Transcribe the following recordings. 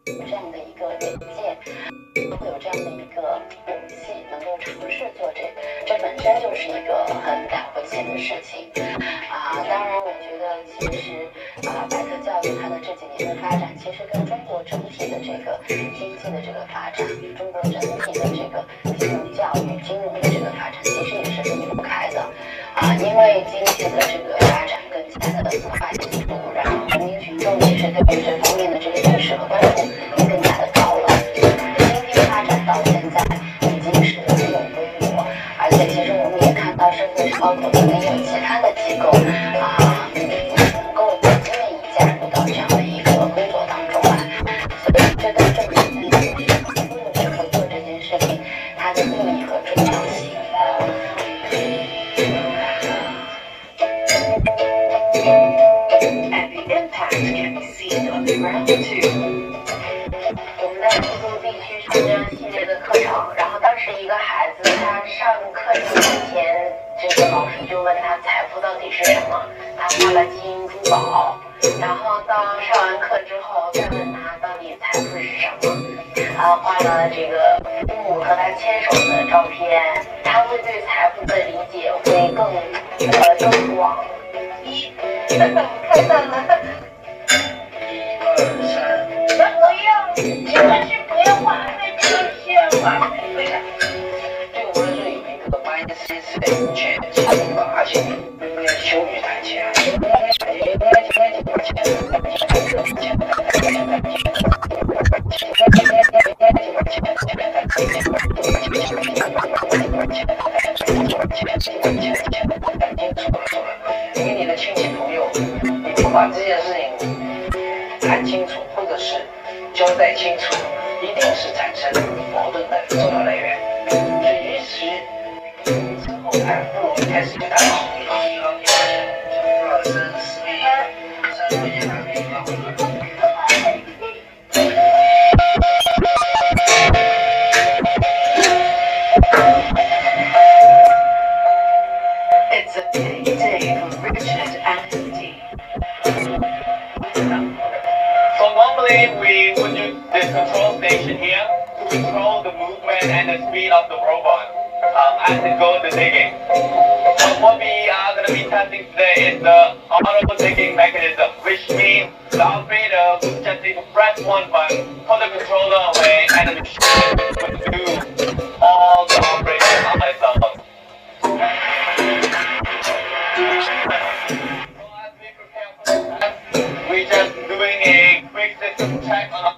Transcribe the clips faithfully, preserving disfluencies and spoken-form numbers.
这样的一个眼界，会有这样的一个勇气，能够尝试做这，这本身就是一个很了不起的事情啊。当然，我觉得其实啊，白色教育它的这几年的发展，其实跟中国整体的这个经济的这个发展，中国整体的这个金融教育、金融的这个发展，其实也是离不开的啊。因为经济的这个发展更加的快速度，然后人民群众其实对于这方面的这个意识和关注也更加的高了。经济发展到现在已经是很有规模，而且其实我们也看到社会上包括可能有其他的机构啊，能够愿意加入到这样的一个工作当中来，所以这都证明了工作者合作这件事情它的意义和重要性。And the impact can be seen on the ground too. 我们在富都地区上这样系列的课程，然后当时一个孩子他上课之前，这个老师就问他财富到底是什么，他画了金银珠宝，然后到上完课之后再问他到底财富是什么，啊，画了这个父母和他牵手的照片，他会对财富的理解会更呃更广。一，我看到了。不要，千万是不要画太抽象了。对呀，对我来说有一个 mindset change， 而且应该羞于谈钱，应该应该应该把钱把钱把钱把钱把钱把钱，因为你的亲戚朋友，你不把这件事情谈清楚，或者是交代清楚，一定是产生矛盾的重要来源。所以，与其之后谈，不如一开始就谈好。It's a big day for Richard and his team. So normally we would use this control station here to control the movement and the speed of the robot um, as it goes to digging. So what we are going to be testing today is the auto digging mechanism, which means the operator would just need to press one button, put the controller away, and the machine would do all the operation on itself. So as we prepare for the test, we're just doing a quick system check on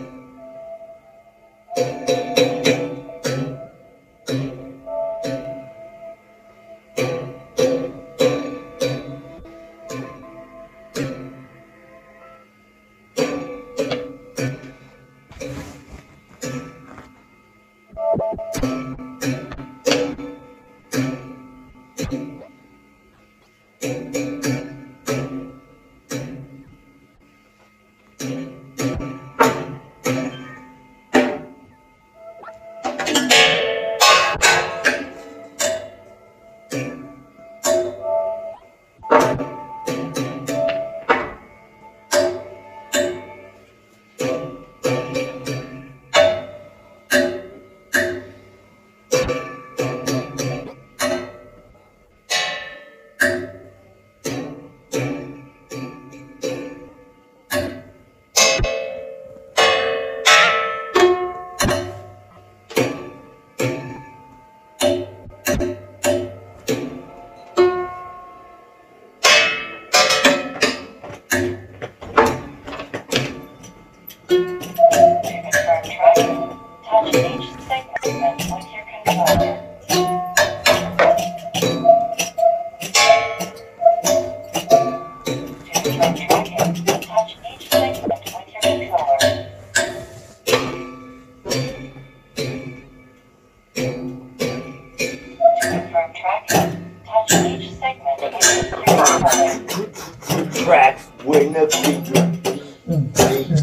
tracks when a figure invades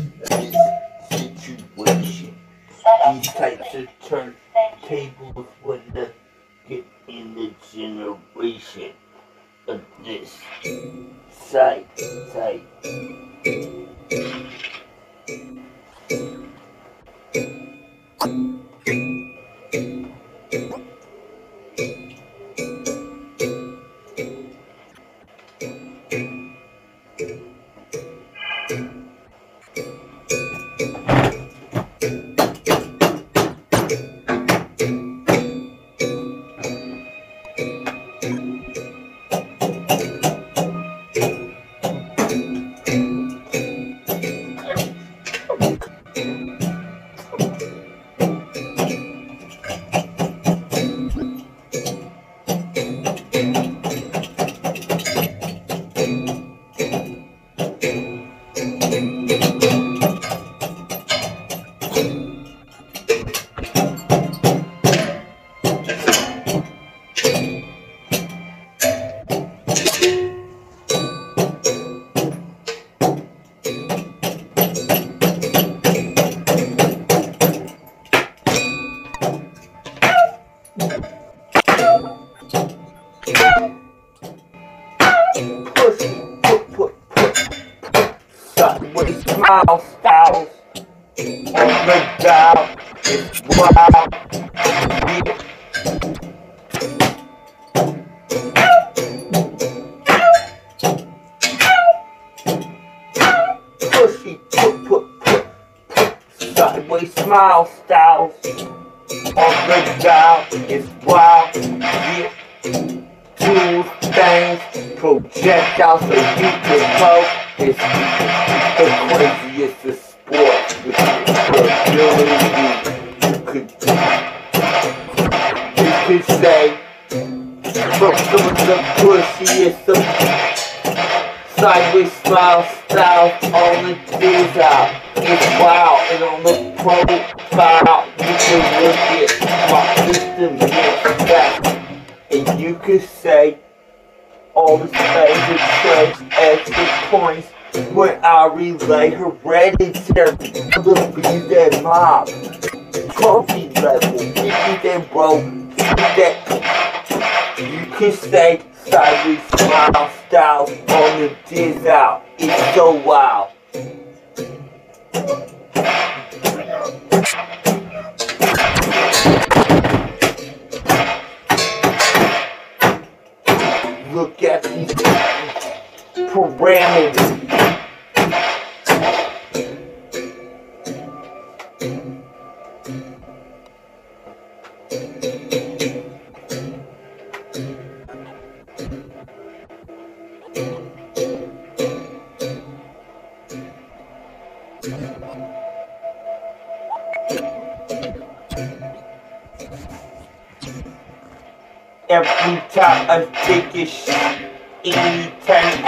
this situation. These types of turntables would get in the generation of this side, side. smile styles on the dial. It's wild. Pushy, put, put, put, put, sideways smile styles on the dial. It's wild. Yeah. Tools, things, projectiles so you can poke. It's the craziest of sports. With the ability you could do. You could say, from some of the pushiest of sideways smile styles on the diz out. It's wild, and on the profile you can look at my system gets back. And you could say all the things and trades, extra points when I relay hereditary to be that mob. Trophy level, give me that bro, give me that. You could say sideways smile styles on the diz out. It's so wild. Look at these parameters. Every time I take a shot, anytime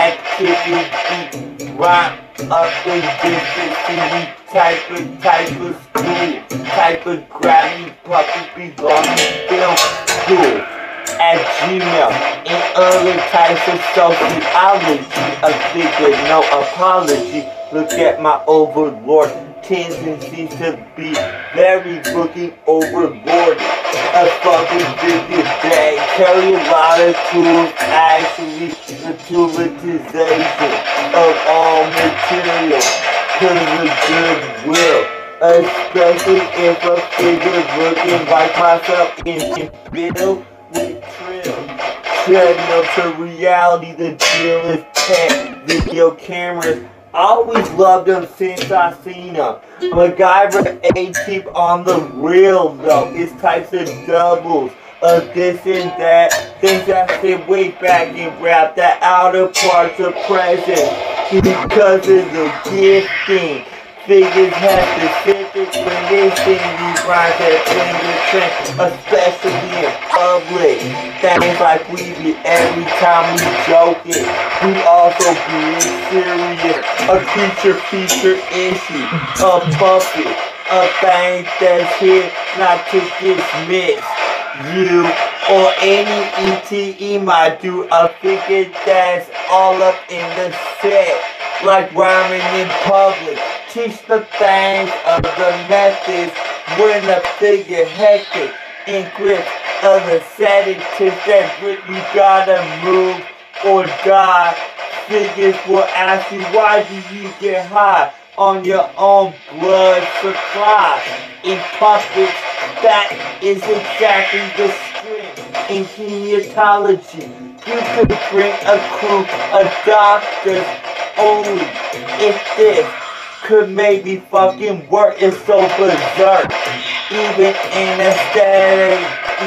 activity, rhyme up in distance, any type of type of school, type of Grammy, puppy belonging film school, at Gmail, and other types of sociology, a figure, no apology. Look at my overlord, tendencies to be very looking overboard. A fucking figure bag, carry a lot of tools, actually the toolitization of all material, cause of goodwill. Especially if a figure looking like myself in bill with trill. Treadmill to reality, the deal is tech, video cameras. I always loved them since I seen them. MacGyver A-Cheap on the real though. It's types of doubles of this and that. Things I sit way back and grab the outer parts of present. Because of the gifting. Figures have specific conditions. These rhymes that bring the trend, especially in public. Things like we be every time we joking. We also being serious. A creature feature issue. A puppet. A thing that's here not to dismiss. You or any E T E might do a figure that's all up in the set. Like rhyming in public. Teach the things of the methods when the figure hectic and grip of the sedatives that grip you gotta move or die. Figures will ask you why do you get high on your own blood supply. In puppets, that is exactly the strength in kinesiology. You could bring a crew of doctors only if this could maybe fucking work. It's so berserk. Even in aesthetic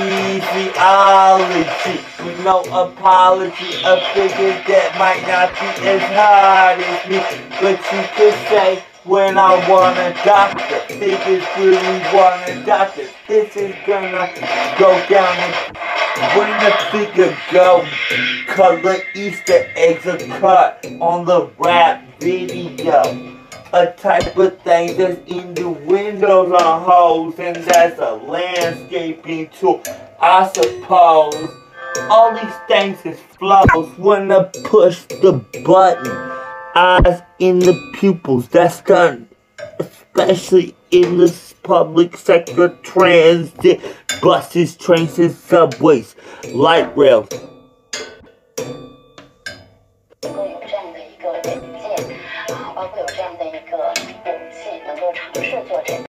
easyology, with no apology, a figure that might not be as hard as me, but you could say when I want a doctor, figures really want a doctor. This is gonna go down and when the figure go, color Easter eggs are cut on the rap video. A type of thing that's in the windows on holes, and that's a landscaping tool, I suppose. All these things is flows when I push the button. Eyes in the pupils, that's done. Especially in the public sector, transit, buses, trains, and subways, light rails. 能够有这样的一个媒介， 啊，包括有这样的一个